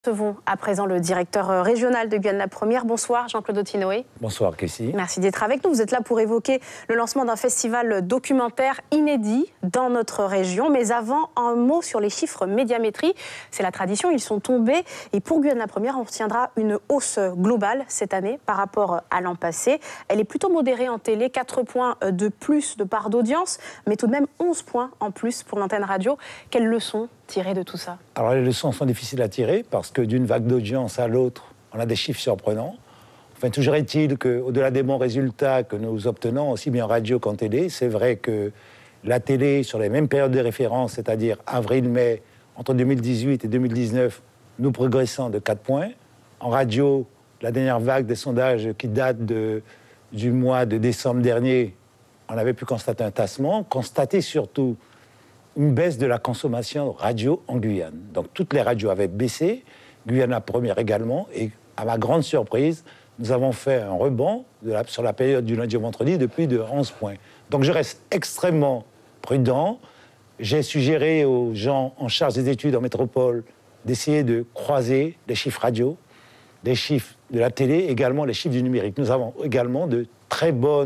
Recevons à présent le directeur régional de Guyane la Première. Bonsoir Jean-Claude Autinoé. Bonsoir Kessie. Merci d'être avec nous. Vous êtes là pour évoquer le lancement d'un festival documentaire inédit dans notre région. Mais avant, un mot sur les chiffres médiamétrie. C'est la tradition, ils sont tombés. Et pour Guyane la Première, on retiendra une hausse globale cette année par rapport à l'an passé. Elle est plutôt modérée en télé, 4 points de plus de part d'audience, mais tout de même 11 points en plus pour l'antenne radio. Quelles leçons tirer de tout ça? Alors les leçons sont difficiles à tirer parce que d'une vague d'audience à l'autre, on a des chiffres surprenants. Enfin, toujours est-il qu'au-delà des bons résultats que nous obtenons, aussi bien en radio qu'en télé, c'est vrai que la télé, sur les mêmes périodes de référence, c'est-à-dire avril-mai, entre 2018 et 2019, nous progressons de 4 points. En radio, la dernière vague des sondages qui date du mois de décembre dernier, on avait pu constater un tassement, constater surtout une baisse de la consommation radio en Guyane. Donc toutes les radios avaient baissé, Guyane la Première également, et à ma grande surprise, nous avons fait un rebond sur la période du lundi au vendredi depuis de 11 points. Donc je reste extrêmement prudent. J'ai suggéré aux gens en charge des études en métropole d'essayer de croiser les chiffres radio, les chiffres de la télé, également les chiffres du numérique. Nous avons également de très beaux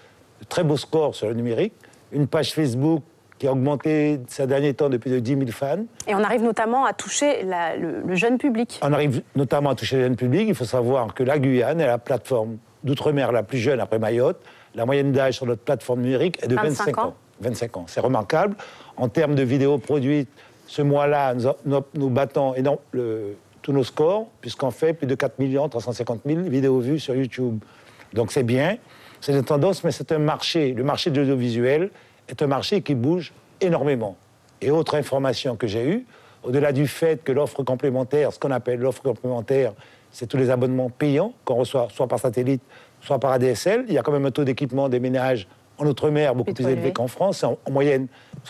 scores sur le numérique, une page Facebook qui a augmenté ces derniers temps depuis de 10 000 fans. Et on arrive notamment à toucher le jeune public. On arrive notamment à toucher le jeune public. Il faut savoir que la Guyane est la plateforme d'outre-mer la plus jeune après Mayotte. La moyenne d'âge sur notre plateforme numérique est de 25 ans. 25 ans, c'est remarquable. En termes de vidéos produites, ce mois-là, nous battons tous nos scores, puisqu'on fait plus de 4 350 000 vidéos vues sur YouTube. Donc c'est bien, c'est une tendance, mais c'est un marché. Le marché de l'audiovisuel est un marché qui bouge énormément. Et autre information que j'ai eue, au-delà du fait que l'offre complémentaire, ce qu'on appelle l'offre complémentaire, c'est tous les abonnements payants qu'on reçoit soit par satellite, soit par ADSL. Il y a quand même un taux d'équipement des ménages en Outre-mer beaucoup plus élevé qu'en France, en moyenne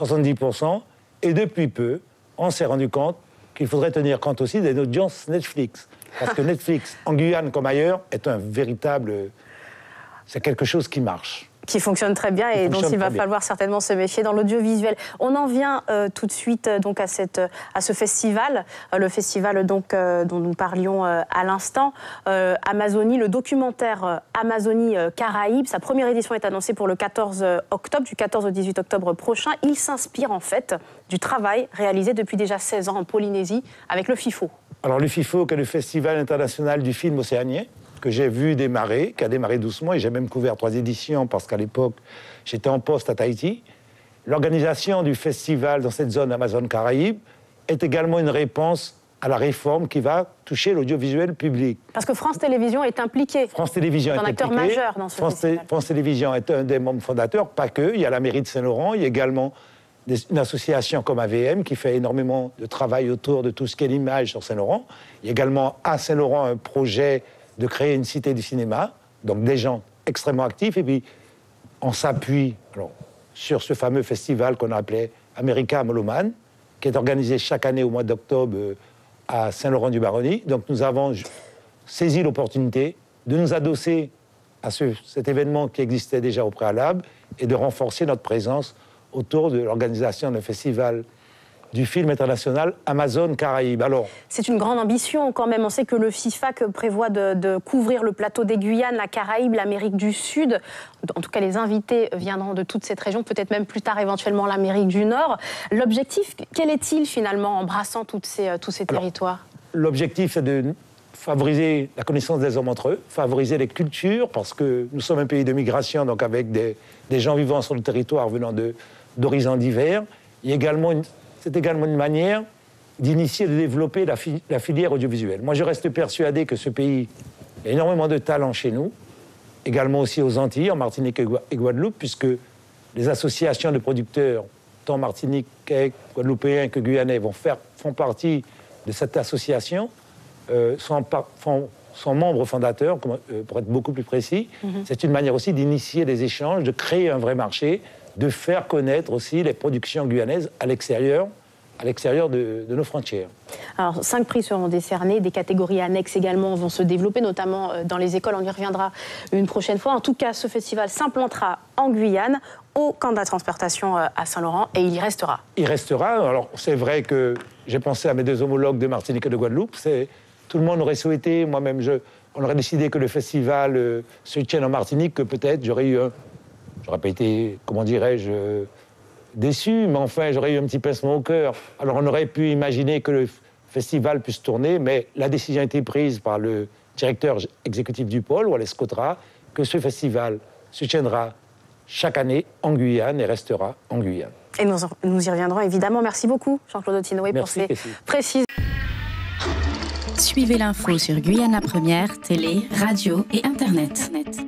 70%. Et depuis peu, on s'est rendu compte qu'il faudrait tenir compte aussi des audiences Netflix. Parce que Netflix, en Guyane comme ailleurs, est un véritable... C'est quelque chose qui marche. Qui fonctionne très bien et dont il va falloir certainement se méfier dans l'audiovisuel. On en vient tout de suite donc à ce festival, le festival donc dont nous parlions à l'instant, Amazonie, le documentaire Amazonie Caraïbes. Sa première édition est annoncée pour le 14 octobre, du 14 au 18 octobre prochain. Il s'inspire en fait du travail réalisé depuis déjà 16 ans en Polynésie avec le FIFO. Alors le FIFO, qui est le Festival international du film océanien, que j'ai vu démarrer, qui a démarré doucement, et j'ai même couvert 3 éditions, parce qu'à l'époque, j'étais en poste à Tahiti. L'organisation du festival dans cette zone Amazone-Caraïbes est également une réponse à la réforme qui va toucher l'audiovisuel public. Parce que France Télévisions est impliquée. France Télévisions est un acteur majeur dans ce festival. France Télévisions est un des membres fondateurs, pas que. Il y a la mairie de Saint-Laurent, il y a également une association comme AVM qui fait énormément de travail autour de tout ce qui est l'image sur Saint-Laurent. Il y a également à Saint-Laurent un projet de créer une cité du cinéma, donc des gens extrêmement actifs, et puis on s'appuie sur ce fameux festival qu'on appelait America Moloman, qui est organisé chaque année au mois d'octobre à Saint-Laurent-du-Baronnie. Donc nous avons saisi l'opportunité de nous adosser à cet événement qui existait déjà au préalable et de renforcer notre présence autour de l'organisation d'un festival du film international Amazone-Caraïbes. Alors, c'est une grande ambition quand même. On sait que le FIFAC prévoit de couvrir le plateau des Guyanes, la Caraïbe, l'Amérique du Sud. En tout cas, les invités viendront de toute cette région, peut-être même plus tard éventuellement l'Amérique du Nord. L'objectif, quel est-il finalement en brassant tous ces territoires? L'objectif, c'est de favoriser la connaissance des hommes entre eux, favoriser les cultures, parce que nous sommes un pays de migration, donc avec des gens vivant sur le territoire venant d'horizons divers. C'est également une manière d'initier et de développer la filière audiovisuelle. Moi, je reste persuadé que ce pays a énormément de talent chez nous, également aussi aux Antilles, en Martinique et Guadeloupe, puisque les associations de producteurs, tant martiniquais, guadeloupéens que guyanais, font partie de cette association, sont membres fondateurs, pour être beaucoup plus précis. C'est une manière aussi d'initier des échanges, de créer un vrai marché, de faire connaître aussi les productions guyanaises à l'extérieur à l'extérieur de nos frontières. Alors, 5 prix seront décernés, des catégories annexes également vont se développer, notamment dans les écoles, on y reviendra une prochaine fois. En tout cas, ce festival s'implantera en Guyane, au camp de la transportation à Saint-Laurent, et il y restera. Il restera. Alors, c'est vrai que j'ai pensé à mes 2 homologues de Martinique et de Guadeloupe. Tout le monde aurait souhaité, moi-même, on aurait décidé que le festival se tienne en Martinique, que peut-être j'aurais pas été, comment dirais-je, déçu, mais enfin, j'aurais eu un petit pincement au cœur. Alors, on aurait pu imaginer que le festival puisse tourner, mais la décision a été prise par le directeur exécutif du pôle, Wallace Cotra, que ce festival se tiendra chaque année en Guyane et restera en Guyane. Et nous y reviendrons évidemment. Merci beaucoup, Jean-Claude Autinoé, pour ces précisions. Suivez l'info sur Guyana Première, télé, radio et Internet.